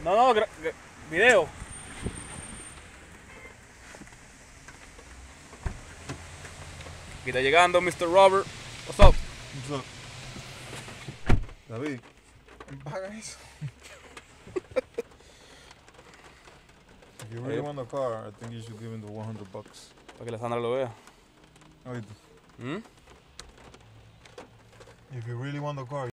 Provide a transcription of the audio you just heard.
No, no, video. Aquí está llegando Mr. Robert. What's up? What's up? David, paga eso. If you really want the car, I think you should give him the $100. Para que la Sandra lo vea. Oíste. ¿Mm? If you really want the car,